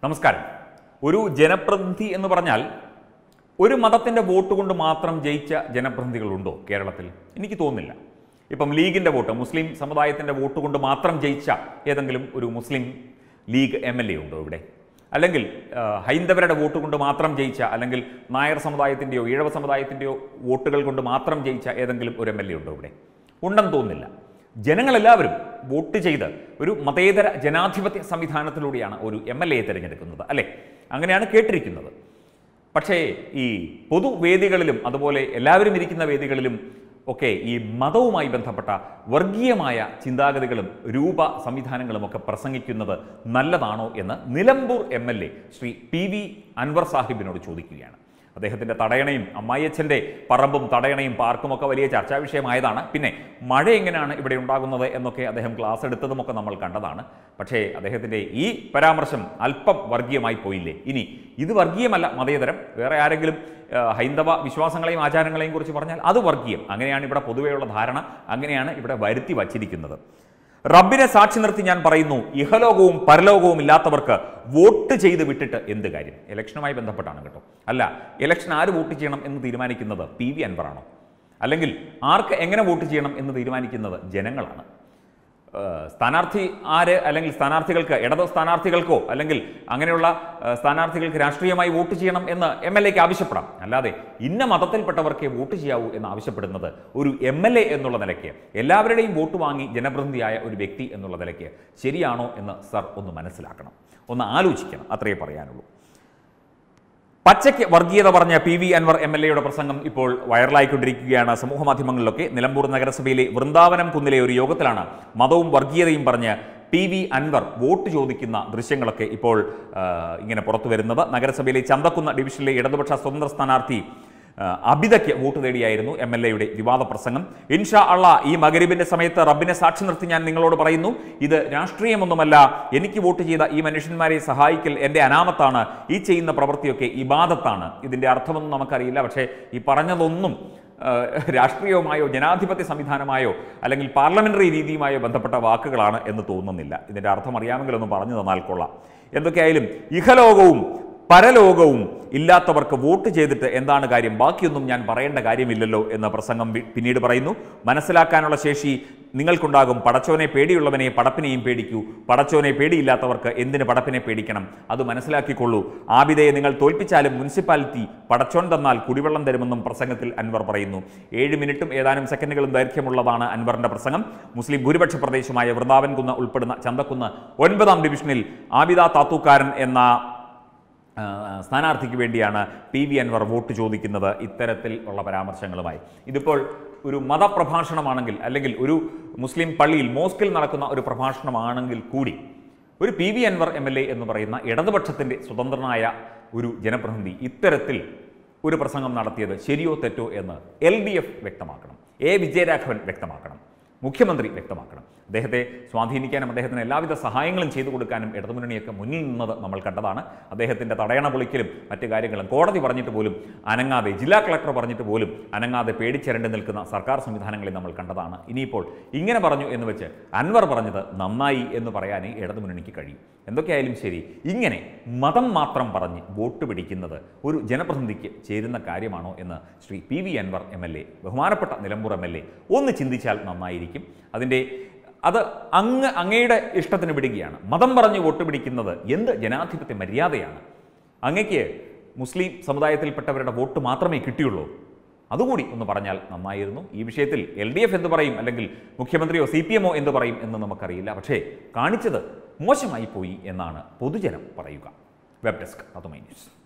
നമസ്കാരം. ഒരു ജനപ്രതിനിധി എന്ന് പറഞ്ഞാൽ ഒരു മതത്തിൻ്റെ വോട്ട് കൊണ്ട് മാത്രം ജയിച്ച ജനപ്രതിനിധികളുണ്ടോ കേരളത്തിൽ? എനിക്ക് തോന്നുന്നില്ല. ഇപ്പം ലീഗിൻ്റെ വോട്ട്, മുസ്ലിം സമുദായത്തിൻ്റെ വോട്ട് കൊണ്ട് മാത്രം ജയിച്ച ഏതെങ്കിലും ഒരു മുസ്ലിം ലീഗ് MLA ഉണ്ടോ ഇവിടെ? അല്ലെങ്കിൽ ഹൈന്ദവരുടെ വോട്ട് കൊണ്ട് മാത്രം ജയിച്ച, അല്ലെങ്കിൽ നായർ സമുദായത്തിൻ്റെയോ ഈഴവ സമുദായത്തിൻ്റെയോ വോട്ടുകൾ കൊണ്ട് മാത്രം ജയിച്ച ഏതെങ്കിലും ഒരു MLA ഉണ്ടോ ഇവിടെ? ഉണ്ടെന്ന് തോന്നുന്നില്ല. ജനങ്ങളെല്ലാവരും വോട്ട് ചെയ്ത് ഒരു മതേതര ജനാധിപത്യ സംവിധാനത്തിലൂടെയാണ് ഒരു MLA തിരഞ്ഞെടുക്കുന്നത്, അല്ലേ? അങ്ങനെയാണ് കേട്ടിരിക്കുന്നത്. പക്ഷേ ഈ പൊതുവേദികളിലും അതുപോലെ എല്ലാവരും ഇരിക്കുന്ന വേദികളിലും ഒക്കെ ഈ മതവുമായി ബന്ധപ്പെട്ട വർഗീയമായ ചിന്താഗതികളും രൂപ സംവിധാനങ്ങളും ഒക്കെ പ്രസംഗിക്കുന്നത് നല്ലതാണോ എന്ന് നിലമ്പൂർ MLA ശ്രീ PV അൻവർ സാഹിബിനോട് ചോദിക്കുകയാണ്. അദ്ദേഹത്തിൻ്റെ തടയണയും അമ്മായിയച്ഛൻ്റെ പറമ്പും തടയണയും പാർക്കുമൊക്കെ വലിയ ചർച്ചാ വിഷയമായതാണ്. പിന്നെ മഴ എങ്ങനെയാണ് ഇവിടെ ഉണ്ടാകുന്നത് എന്നൊക്കെ അദ്ദേഹം ക്ലാസ് എടുത്തതുമൊക്കെ നമ്മൾ കണ്ടതാണ്. പക്ഷേ അദ്ദേഹത്തിൻ്റെ ഈ പരാമർശം അല്പം വർഗീയമായി പോയില്ലേ? ഇനി ഇത് വർഗീയമല്ല, മതേതരം. വേറെ ആരെങ്കിലും ഹൈന്ദവ വിശ്വാസങ്ങളെയും ആചാരങ്ങളെയും കുറിച്ച് പറഞ്ഞാൽ അത് വർഗീയം. അങ്ങനെയാണ് ഇവിടെ പൊതുവെയുള്ള ധാരണ, അങ്ങനെയാണ് ഇവിടെ വരുത്തി വച്ചിരിക്കുന്നത്. റബ്ബിനെ സാക്ഷി നിർത്തി ഞാൻ പറയുന്നു, ഇഹലോകവും പരലോകവും ഇല്ലാത്തവർക്ക് വോട്ട് ചെയ്ത് വിട്ടിട്ട് എന്ത് കാര്യം? ഇലക്ഷനുമായി ബന്ധപ്പെട്ടാണ് കേട്ടോ. അല്ല, ഇലക്ഷൻ ആര് വോട്ട് ചെയ്യണം എന്ന് തീരുമാനിക്കുന്നത് PV അൻവറാണോ? അല്ലെങ്കിൽ ആർക്ക് എങ്ങനെ വോട്ട് ചെയ്യണം എന്ന് തീരുമാനിക്കുന്നത് ജനങ്ങളാണ്. സ്ഥാനാർത്ഥി ആര്, അല്ലെങ്കിൽ സ്ഥാനാർത്ഥികൾക്ക്, ഇടത് സ്ഥാനാർത്ഥികൾക്കോ അല്ലെങ്കിൽ അങ്ങനെയുള്ള സ്ഥാനാർത്ഥികൾക്ക് രാഷ്ട്രീയമായി വോട്ട് ചെയ്യണം എന്ന് MLAക്ക് ആവശ്യപ്പെടാം. അല്ലാതെ ഇന്ന മതത്തിൽപ്പെട്ടവർക്കേ വോട്ട് ചെയ്യാവൂ എന്ന് ആവശ്യപ്പെടുന്നത് ഒരു MLA എന്നുള്ള നിലയ്ക്ക്, എല്ലാവരുടെയും വോട്ട് വാങ്ങി ജനപ്രതിനിധിയായ ഒരു വ്യക്തി എന്നുള്ള നിലയ്ക്ക് ശരിയാണോ എന്ന് സർ ഒന്ന് മനസ്സിലാക്കണം, ഒന്ന് ആലോചിക്കണം. അത്രയേ പറയാനുള്ളൂ. പച്ചയ്ക്ക് വർഗീയത പറഞ്ഞ PV അൻവർ MLAയുടെ പ്രസംഗം ഇപ്പോൾ വൈറലായിക്കൊണ്ടിരിക്കുകയാണ് സമൂഹ മാധ്യമങ്ങളിലൊക്കെ. നിലമ്പൂർ നഗരസഭയിലെ വൃന്ദാവനം കുന്നിലെ ഒരു യോഗത്തിലാണ് മതവും വർഗീയതയും പറഞ്ഞ് PV അൻവർ വോട്ട് ചോദിക്കുന്ന ദൃശ്യങ്ങളൊക്കെ ഇപ്പോൾ ഇങ്ങനെ പുറത്തു വരുന്നത്. നഗരസഭയിലെ ചന്തക്കുന്ന് ഡിവിഷനിലെ ഇടതുപക്ഷ സ്വതന്ത്ര സ്ഥാനാർത്ഥി അബിദയ്ക്ക് വോട്ട് തേടിയായിരുന്നു MLAയുടെ വിവാദ പ്രസംഗം. ഇൻഷാ അള്ളാ, ഈ മഗ്‌രിബിന്റെ സമയത്ത് റബ്ബിനെ സാക്ഷി നിർത്തി ഞാൻ നിങ്ങളോട് പറയുന്നു, ഇത് രാഷ്ട്രീയമൊന്നുമല്ല. എനിക്ക് വോട്ട് ചെയ്ത ഈ മനുഷ്യന്മാരെ സഹായിക്കൽ എൻ്റെ അനാമത്താണ്. ഈ ചെയ്യുന്ന പ്രവൃത്തിയൊക്കെ ഇബാദത്താണ്. ഇതിൻ്റെ അർത്ഥമൊന്നും നമുക്കറിയില്ല. പക്ഷേ ഈ പറഞ്ഞതൊന്നും രാഷ്ട്രീയവുമായോ ജനാധിപത്യ സംവിധാനമായോ അല്ലെങ്കിൽ പാർലമെന്ററി രീതിയുമായോ ബന്ധപ്പെട്ട വാക്കുകളാണ് എന്ന് തോന്നുന്നില്ല. ഇതിൻ്റെ അർത്ഥം അറിയാമെങ്കിലൊന്ന് പറഞ്ഞു തന്നാൽ കൊള്ളാം. എന്തൊക്കെയായാലും ഇഹലോകവും പരലോകവും ഇല്ലാത്തവർക്ക് വോട്ട് ചെയ്തിട്ട് എന്താണ് കാര്യം? ബാക്കിയൊന്നും ഞാൻ പറയേണ്ട കാര്യമില്ലല്ലോ എന്ന് പ്രസംഗം പിന്നീട് പറയുന്നു. മനസ്സിലാക്കാനുള്ള ശേഷി നിങ്ങൾക്കുണ്ടാകും. പടച്ചോനെ പേടിയുള്ളവനെ പടപ്പിനെയും പേടിക്കൂ. പടച്ചോനെ പേടിയില്ലാത്തവർക്ക് എന്തിന് പടപ്പിനെ പേടിക്കണം? അത് മനസ്സിലാക്കിക്കൊള്ളൂ. ആബിദയെ നിങ്ങൾ തോൽപ്പിച്ചാലും മുനിസിപ്പാലിറ്റി പടച്ചോൻ തന്നാൽ കുടിവെള്ളം തരുമെന്നും പ്രസംഗത്തിൽ അൻവർ പറയുന്നു. 7 മിനിറ്റും ഏതാനും സെക്കൻഡുകളും ദൈർഘ്യമുള്ളതാണ് അൻവറിന്റെ പ്രസംഗം. മുസ്ലിം ഭൂരിപക്ഷ പ്രദേശമായ വൃന്ദാവൻ കുന്ന് ഉൾപ്പെടുന്ന ചന്തക്കുന്ന് 9ാം ഡിവിഷനിൽ ആബിദ താത്തൂക്കാരൻ എന്ന സ്ഥാനാർത്ഥിക്ക് വേണ്ടിയാണ് PV അൻവർ വോട്ട് ചോദിക്കുന്നത് ഇത്തരത്തിൽ ഉള്ള പരാമർശങ്ങളുമായി. ഇതിപ്പോൾ ഒരു മതപ്രഭാഷണമാണെങ്കിൽ, അല്ലെങ്കിൽ ഒരു മുസ്ലിം പള്ളിയിൽ മോസ്കിൽ നടക്കുന്ന ഒരു പ്രഭാഷണമാണെങ്കിൽ കൂടി ഒരു PV അൻവർ MLA എന്ന് പറയുന്ന ഇടതുപക്ഷത്തിൻ്റെ സ്വതന്ത്രനായ ഒരു ജനപ്രതിനിധി ഇത്തരത്തിൽ ഒരു പ്രസംഗം നടത്തിയത് ശരിയോ തെറ്റോ എന്ന് LDF വ്യക്തമാക്കണം, വിജയരാഘവൻ വ്യക്തമാക്കണം, മുഖ്യമന്ത്രി വ്യക്തമാക്കണം. അദ്ദേഹത്തെ സ്വാധീനിക്കാനും അദ്ദേഹത്തിന് എല്ലാവിധ സഹായങ്ങളും ചെയ്തു കൊടുക്കാനും ഇടതുമുന്നണിയൊക്കെ മുന്നിൽ നിന്നത് നമ്മൾ കണ്ടതാണ്. അദ്ദേഹത്തിൻ്റെ തടയണ പൊളിക്കലും മറ്റു കാര്യങ്ങളും കോടതി പറഞ്ഞിട്ട് പോലും അനങ്ങാതെ, ജില്ലാ കളക്ടർ പറഞ്ഞിട്ട് പോലും അനങ്ങാതെ പേടിച്ചിരണ്ട് നിൽക്കുന്ന സർക്കാർ സംവിധാനങ്ങളെ നമ്മൾ കണ്ടതാണ്. ഇനിയിപ്പോൾ ഇങ്ങനെ പറഞ്ഞു എന്ന് വെച്ച് അൻവർ പറഞ്ഞത് നന്നായി എന്ന് പറയാനേ ഇടതുമുന്നണിക്ക് കഴിയും. എന്തൊക്കെയായാലും ശരി, ഇങ്ങനെ മതം മാത്രം പറഞ്ഞ് വോട്ട് പിടിക്കുന്നത് ഒരു ജനപ്രതിനിധിക്ക് ചേരുന്ന കാര്യമാണോ എന്ന് ശ്രീ PV അൻവർ MLA, ബഹുമാനപ്പെട്ട നിലമ്പൂർ MLA ഒന്ന് ചിന്തിച്ചാൽ നന്നായിരിക്കും. അത് അങ്ങയുടെ ഇഷ്ടത്തിന് വിടുകയാണ്. മതം പറഞ്ഞ് വോട്ട് പിടിക്കുന്നത് എന്ത് ജനാധിപത്യ മര്യാദയാണ്? അങ്ങയ്ക്ക് മുസ്ലിം സമുദായത്തിൽപ്പെട്ടവരുടെ വോട്ട് മാത്രമേ കിട്ടിയുള്ളൂ. അതുകൂടി ഒന്ന് പറഞ്ഞാൽ നന്നായിരുന്നു. ഈ വിഷയത്തിൽ LDF എന്ത് പറയും, അല്ലെങ്കിൽ മുഖ്യമന്ത്രിയോ CPM എന്ത് പറയും എന്ന് നമുക്കറിയില്ല. പക്ഷേ കാണിച്ചത് മോശമായി പോയി എന്നാണ് പൊതുജനം പറയുക. വെബ് ഡെസ്ക് തത്തുമൈ ന്യൂസ്.